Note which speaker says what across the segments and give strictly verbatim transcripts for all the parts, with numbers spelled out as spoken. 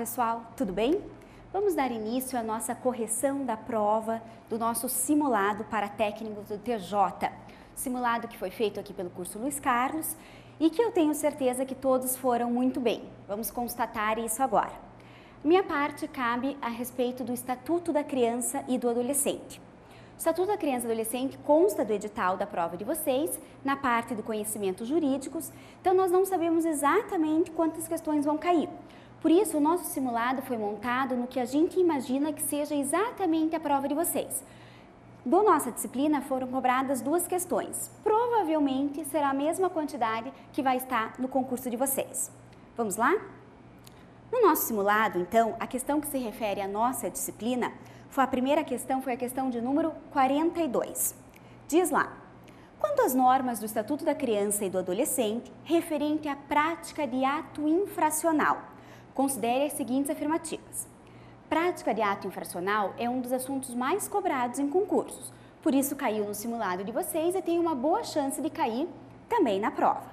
Speaker 1: pessoal, tudo bem? Vamos dar início à nossa correção da prova do nosso simulado para técnicos do T J. Simulado que foi feito aqui pelo curso Luiz Carlos e que eu tenho certeza que todos foram muito bem. Vamos constatar isso agora. Minha parte cabe a respeito do Estatuto da Criança e do Adolescente. O Estatuto da Criança e Adolescente consta do edital da prova de vocês, na parte do conhecimentos jurídicos, então nós não sabemos exatamente quantas questões vão cair. Por isso, o nosso simulado foi montado no que a gente imagina que seja exatamente a prova de vocês. Da nossa disciplina foram cobradas duas questões. Provavelmente será a mesma quantidade que vai estar no concurso de vocês. Vamos lá? No nosso simulado, então, a questão que se refere à nossa disciplina, foi a primeira questão foi a questão de número quarenta e dois. Diz lá: quanto às normas do Estatuto da Criança e do Adolescente referente à prática de ato infracional, considere as seguintes afirmativas. Prática de ato infracional é um dos assuntos mais cobrados em concursos, por isso caiu no simulado de vocês e tem uma boa chance de cair também na prova.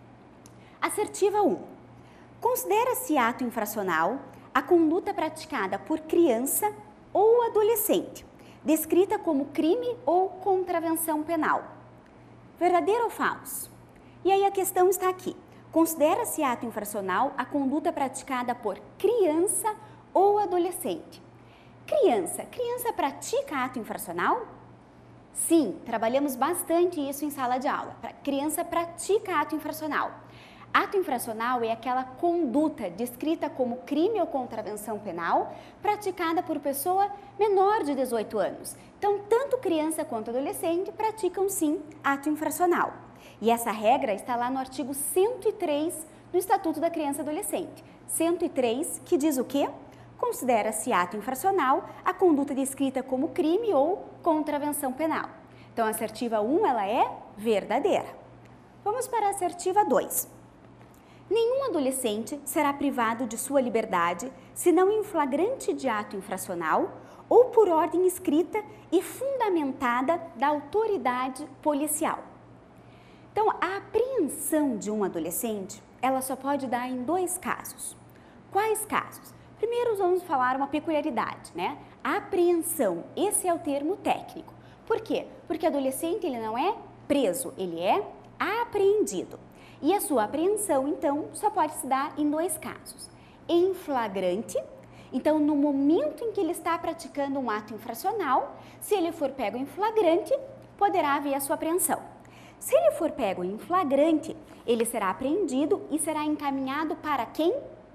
Speaker 1: Assertiva um. Considera-se ato infracional a conduta praticada por criança ou adolescente, descrita como crime ou contravenção penal. Verdadeiro ou falso? E aí a questão está aqui. Considera-se ato infracional a conduta praticada por criança ou adolescente. Criança, criança pratica ato infracional? Sim, trabalhamos bastante isso em sala de aula. Criança pratica ato infracional. Ato infracional é aquela conduta descrita como crime ou contravenção penal praticada por pessoa menor de dezoito anos. Então, tanto criança quanto adolescente praticam sim ato infracional. E essa regra está lá no artigo cento e três do Estatuto da Criança e Adolescente. cento e três, que diz o quê? Considera-se ato infracional a conduta descrita como crime ou contravenção penal. Então, a assertiva um, ela é verdadeira. Vamos para a assertiva dois. Nenhum adolescente será privado de sua liberdade, senão em flagrante de ato infracional ou por ordem escrita e fundamentada da autoridade policial. Então, a apreensão de um adolescente, ela só pode dar em dois casos. Quais casos? Primeiro, vamos falar uma peculiaridade, né? A apreensão, esse é o termo técnico. Por quê? Porque adolescente, ele não é preso, ele é apreendido. E a sua apreensão, então, só pode se dar em dois casos. Em flagrante, então, no momento em que ele está praticando um ato infracional, se ele for pego em flagrante, poderá haver a sua apreensão. Se ele for pego em flagrante, ele será apreendido e será encaminhado para quem?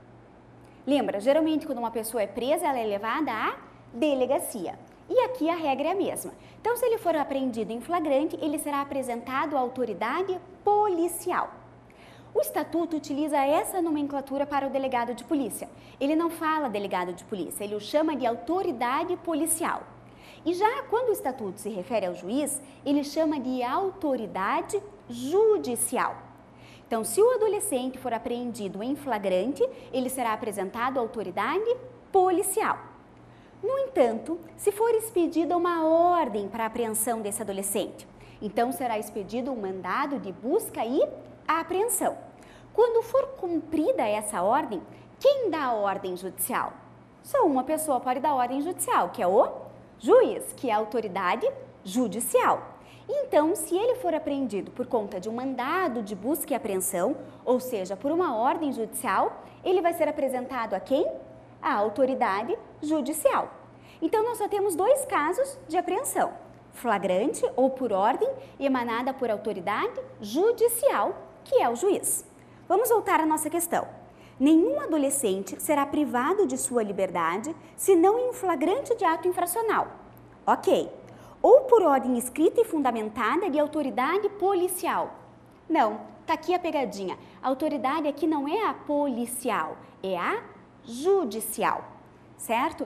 Speaker 1: Lembra, geralmente quando uma pessoa é presa, ela é levada à delegacia. E aqui a regra é a mesma. Então, se ele for apreendido em flagrante, ele será apresentado à autoridade policial. O Estatuto utiliza essa nomenclatura para o delegado de polícia. Ele não fala delegado de polícia, ele o chama de autoridade policial. E já quando o Estatuto se refere ao juiz, ele chama de autoridade judicial. Então, se o adolescente for apreendido em flagrante, ele será apresentado à autoridade policial. No entanto, se for expedida uma ordem para a apreensão desse adolescente, então será expedido um mandado de busca e apreensão. Quando for cumprida essa ordem, quem dá a ordem judicial? Só uma pessoa pode dar ordem judicial, que é o juiz, que é a autoridade judicial. Então, se ele for apreendido por conta de um mandado de busca e apreensão, ou seja, por uma ordem judicial, ele vai ser apresentado a quem? A autoridade judicial. Então, nós só temos dois casos de apreensão: flagrante ou por ordem emanada por autoridade judicial, que é o juiz. Vamos voltar à nossa questão. Nenhum adolescente será privado de sua liberdade, senão em flagrante de ato infracional. Ok. Ou por ordem escrita e fundamentada de autoridade policial. Não, tá aqui a pegadinha. A autoridade aqui não é a policial, é a judicial, certo?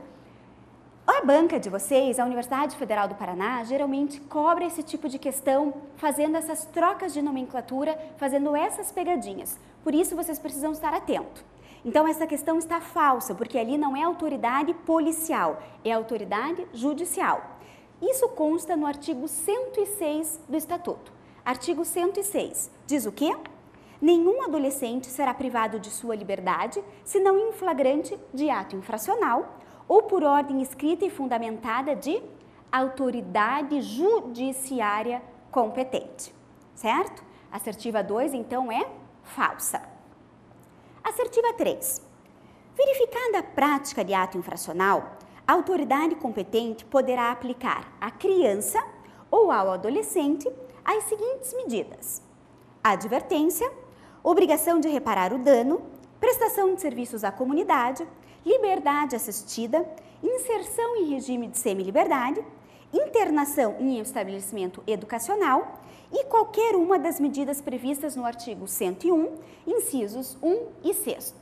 Speaker 1: A banca de vocês, a Universidade Federal do Paraná, geralmente cobra esse tipo de questão, fazendo essas trocas de nomenclatura, fazendo essas pegadinhas. Por isso, vocês precisam estar atentos. Então, essa questão está falsa, porque ali não é autoridade policial, é autoridade judicial. Isso consta no artigo cento e seis do Estatuto. Artigo cento e seis diz o quê? nenhum adolescente será privado de sua liberdade, senão em flagrante de ato infracional ou por ordem escrita e fundamentada de autoridade judiciária competente, certo? Assertiva dois, então, é falsa. Assertiva três. Verificada a prática de ato infracional, a autoridade competente poderá aplicar à criança ou ao adolescente as seguintes medidas: advertência, obrigação de reparar o dano, prestação de serviços à comunidade, liberdade assistida, inserção em regime de semi-liberdade, internação em estabelecimento educacional e qualquer uma das medidas previstas no artigo cento e um, incisos um e seis.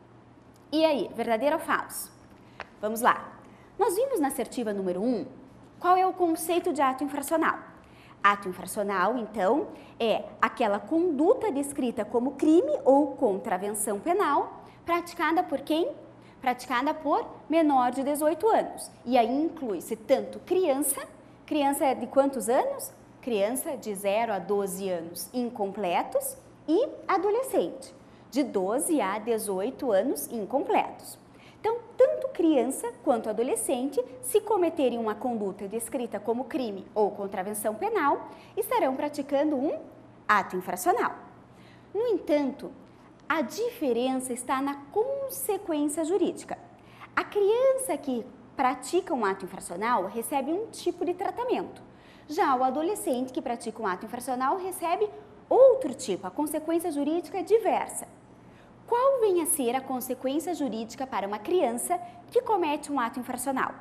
Speaker 1: E aí, verdadeiro ou falso? Vamos lá. Nós vimos na assertiva número um qual é o conceito de ato infracional. Ato infracional, então, é aquela conduta descrita como crime ou contravenção penal praticada por quem? Praticada por menor de dezoito anos. E aí inclui-se tanto criança, criança é de quantos anos? Criança de zero a doze anos incompletos e adolescente, de doze a dezoito anos incompletos. Então, tanto criança quanto adolescente, se cometerem uma conduta descrita como crime ou contravenção penal, estarão praticando um ato infracional. No entanto, a diferença está na consequência jurídica. A criança que pratica um ato infracional recebe um tipo de tratamento. Já o adolescente que pratica um ato infracional recebe outro tipo, a consequência jurídica é diversa. Qual vem a ser a consequência jurídica para uma criança que comete um ato infracional?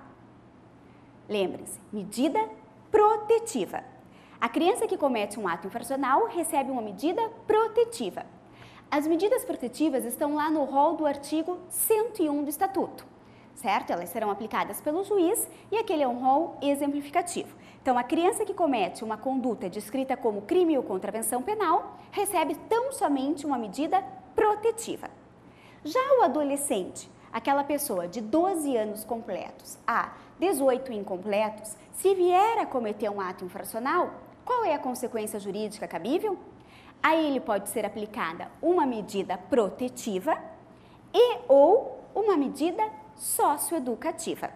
Speaker 1: Lembre-se, medida protetiva. A criança que comete um ato infracional recebe uma medida protetiva. As medidas protetivas estão lá no rol do artigo cento e um do Estatuto, certo? Elas serão aplicadas pelo juiz e aquele é um rol exemplificativo. Então, a criança que comete uma conduta descrita como crime ou contravenção penal recebe tão somente uma medida protetiva. Já o adolescente, aquela pessoa de doze anos completos a dezoito incompletos, se vier a cometer um ato infracional, qual é a consequência jurídica cabível? A ele pode ser aplicada uma medida protetiva e ou uma medida socioeducativa.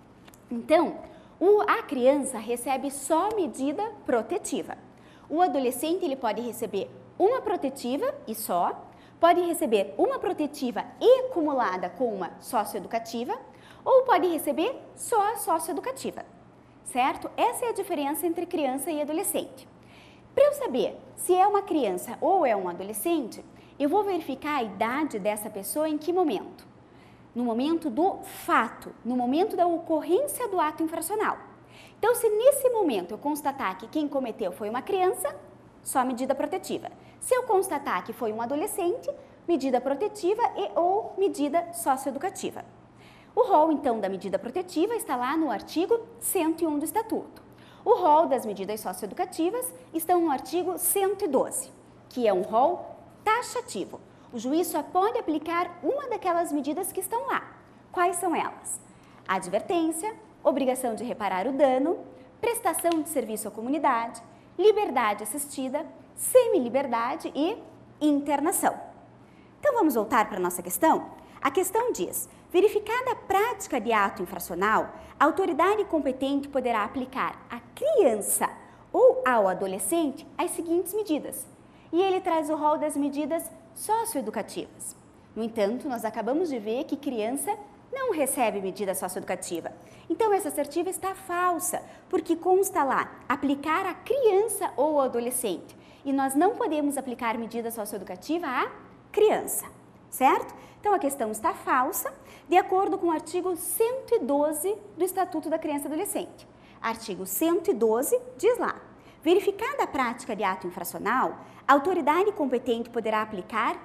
Speaker 1: Então, o, a criança recebe só medida protetiva. O adolescente ele pode receber uma protetiva e só, pode receber uma protetiva e acumulada com uma socioeducativa ou pode receber só a socioeducativa, certo? Essa é a diferença entre criança e adolescente. Para eu saber se é uma criança ou é um adolescente, eu vou verificar a idade dessa pessoa em que momento? No momento do fato, no momento da ocorrência do ato infracional. Então, se nesse momento eu constatar que quem cometeu foi uma criança, só medida protetiva. Se eu constatar que foi um adolescente, medida protetiva e ou medida socioeducativa. O rol, então, da medida protetiva está lá no artigo cento e um do Estatuto. O rol das medidas socioeducativas estão no artigo cento e doze, que é um rol taxativo. O juiz só pode aplicar uma daquelas medidas que estão lá. Quais são elas? Advertência, obrigação de reparar o dano, prestação de serviço à comunidade, liberdade assistida, semi-liberdade e internação. Então, vamos voltar para a nossa questão? A questão diz: verificada a prática de ato infracional, a autoridade competente poderá aplicar à criança ou ao adolescente as seguintes medidas. E ele traz o rol das medidas socioeducativas. No entanto, nós acabamos de ver que criança não recebe medida socioeducativa. Então, essa assertiva está falsa, porque consta lá aplicar à criança ou ao adolescente. E nós não podemos aplicar medida socioeducativa à criança, certo? Então, a questão está falsa, de acordo com o artigo cento e doze do Estatuto da Criança e Adolescente. Artigo cento e doze diz lá: verificada a prática de ato infracional, a autoridade competente poderá aplicar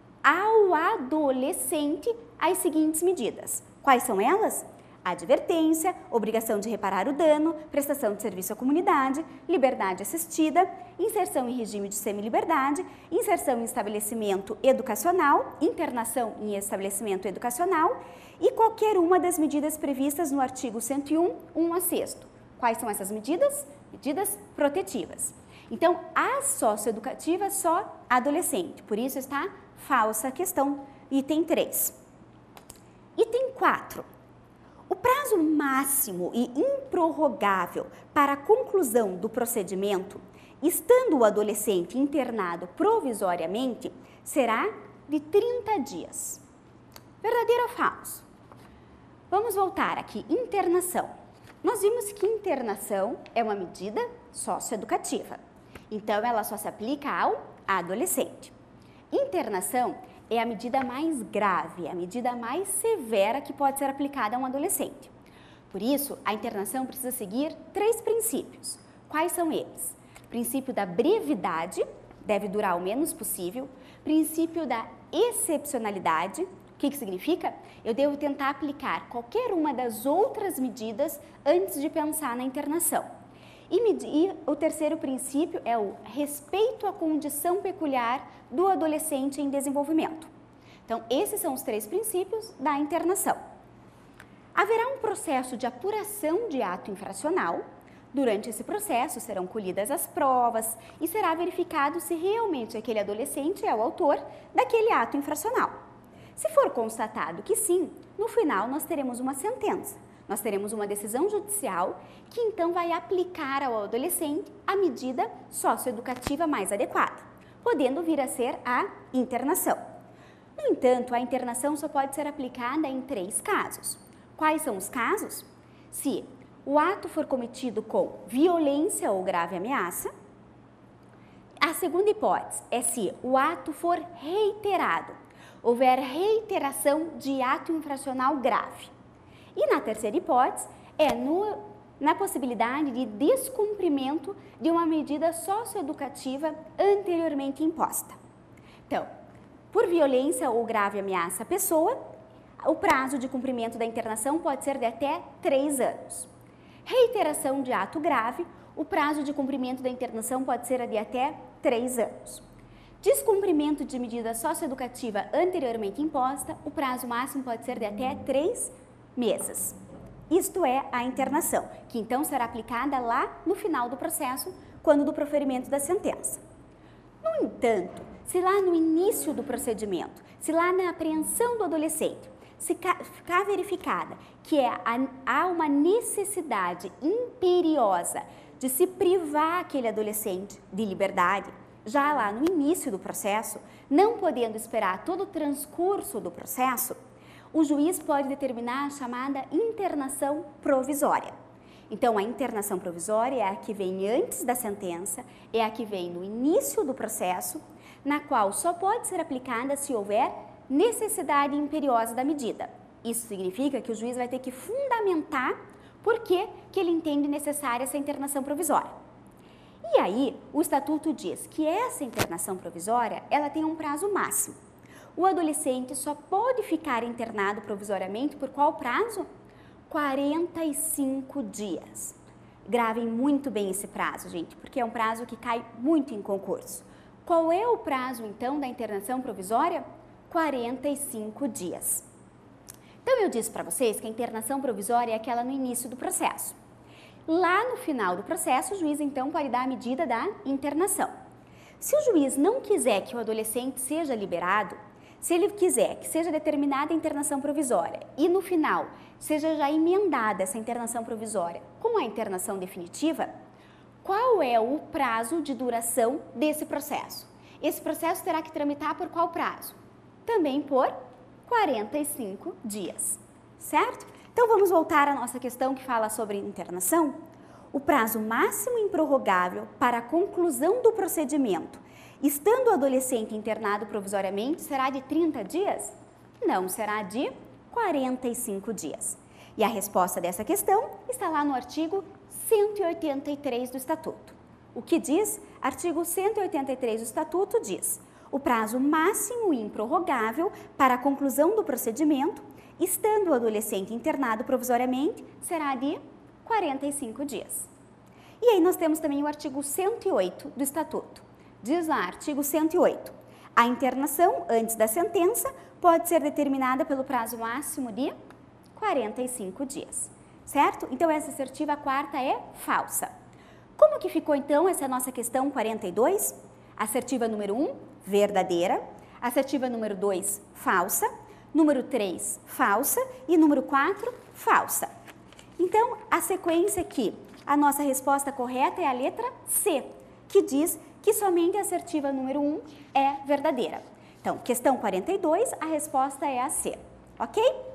Speaker 1: ao adolescente as seguintes medidas. Quais são elas? Advertência, obrigação de reparar o dano, prestação de serviço à comunidade, liberdade assistida, inserção em regime de semi-liberdade, inserção em estabelecimento educacional, internação em estabelecimento educacional e qualquer uma das medidas previstas no artigo cento e um, um a sexto. Quais são essas medidas? Medidas protetivas. Então, a socioeducativa só adolescente, por isso está falsa a questão, item três. Item quatro. O prazo máximo e improrrogável para a conclusão do procedimento, estando o adolescente internado provisoriamente, será de trinta dias. Verdadeiro ou falso? Vamos voltar aqui, internação. Nós vimos que internação é uma medida socioeducativa, então ela só se aplica ao adolescente. Internação é a medida mais grave, a medida mais severa que pode ser aplicada a um adolescente. Por isso, a internação precisa seguir três princípios. Quais são eles? Princípio da brevidade, deve durar o menos possível. Princípio da excepcionalidade, o que que significa? Eu devo tentar aplicar qualquer uma das outras medidas antes de pensar na internação. E, e o terceiro princípio é o respeito à condição peculiar do adolescente em desenvolvimento. Então, esses são os três princípios da internação. Haverá um processo de apuração de ato infracional. Durante esse processo serão colhidas as provas e será verificado se realmente aquele adolescente é o autor daquele ato infracional. Se for constatado que sim, no final nós teremos uma sentença. Nós teremos uma decisão judicial que então vai aplicar ao adolescente a medida socioeducativa mais adequada, podendo vir a ser a internação. No entanto, a internação só pode ser aplicada em três casos. Quais são os casos? Se o ato for cometido com violência ou grave ameaça. A segunda hipótese é se o ato for reiterado, houver reiteração de ato infracional grave. E na terceira hipótese é no, na possibilidade de descumprimento de uma medida socioeducativa anteriormente imposta. Então, por violência ou grave ameaça à pessoa, o prazo de cumprimento da internação pode ser de até três anos. Reiteração de ato grave, o prazo de cumprimento da internação pode ser de até três anos. Descumprimento de medida socioeducativa anteriormente imposta, o prazo máximo pode ser de até três meses. Isto é a internação, que então será aplicada lá no final do processo, quando do proferimento da sentença. No entanto, se lá no início do procedimento, se lá na apreensão do adolescente, se ficar verificada que é, há uma necessidade imperiosa de se privar aquele adolescente de liberdade, já lá no início do processo, não podendo esperar todo o transcurso do processo, o juiz pode determinar a chamada internação provisória. Então, a internação provisória é a que vem antes da sentença, é a que vem no início do processo, na qual só pode ser aplicada se houver necessidade imperiosa da medida. Isso significa que o juiz vai ter que fundamentar por que que ele entende necessária essa internação provisória. E aí, o estatuto diz que essa internação provisória, ela tem um prazo máximo. O adolescente só pode ficar internado provisoriamente por qual prazo? quarenta e cinco dias. Gravem muito bem esse prazo, gente, porque é um prazo que cai muito em concurso. Qual é o prazo, então, da internação provisória? quarenta e cinco dias. Então, eu disse para vocês que a internação provisória é aquela no início do processo. Lá no final do processo, o juiz, então, pode dar a medida da internação. Se o juiz não quiser que o adolescente seja liberado, se ele quiser que seja determinada a internação provisória e, no final, seja já emendada essa internação provisória com a internação definitiva, qual é o prazo de duração desse processo? Esse processo terá que tramitar por qual prazo? Também por quarenta e cinco dias, certo? Então, vamos voltar à nossa questão que fala sobre internação. O prazo máximo improrrogável para a conclusão do procedimento, estando o adolescente internado provisoriamente, será de trinta dias? Não, será de quarenta e cinco dias. E a resposta dessa questão está lá no artigo cento e oitenta e três do Estatuto. O que diz? Artigo cento e oitenta e três do Estatuto diz: o prazo máximo e improrrogável para a conclusão do procedimento, estando o adolescente internado provisoriamente, será de quarenta e cinco dias. E aí nós temos também o artigo cento e oito do Estatuto. Diz lá, artigo cento e oito, a internação antes da sentença pode ser determinada pelo prazo máximo de quarenta e cinco dias, certo? Então, essa assertiva quarta é falsa. Como que ficou então essa nossa questão quarenta e dois? Assertiva número um, verdadeira. Assertiva número dois, falsa. Número três, falsa. E número quatro, falsa. Então, a sequência aqui, a nossa resposta correta é a letra C, que diz que somente a assertiva número um é verdadeira. Então, questão quarenta e dois, a resposta é a C, ok?